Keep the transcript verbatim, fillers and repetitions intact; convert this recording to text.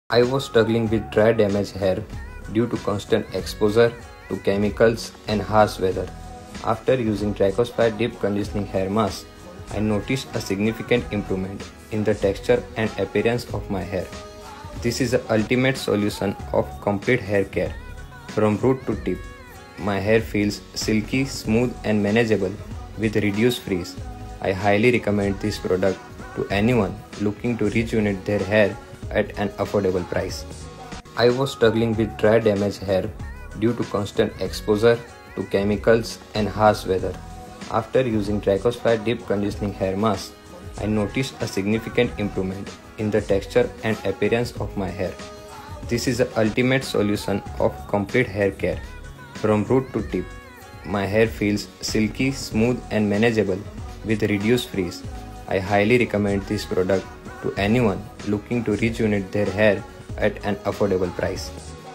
I was struggling with dry damaged hair due to constant exposure to chemicals and harsh weather. After using Trichospire Deep Conditioning Hair Mask, I noticed a significant improvement in the texture and appearance of my hair. This is the ultimate solution of complete hair care. From root to tip, my hair feels silky, smooth and manageable with reduced frizz. I highly recommend this product to anyone looking to rejuvenate their hair at an affordable price. I was struggling with dry damaged hair due to constant exposure to chemicals and harsh weather. After using Trichospire Deep Conditioning Hair Mask, I noticed a significant improvement in the texture and appearance of my hair. This is the ultimate solution of complete hair care. From root to tip, my hair feels silky, smooth and manageable with reduced frizz. I highly recommend this product to anyone looking to rejuvenate their hair at an affordable price.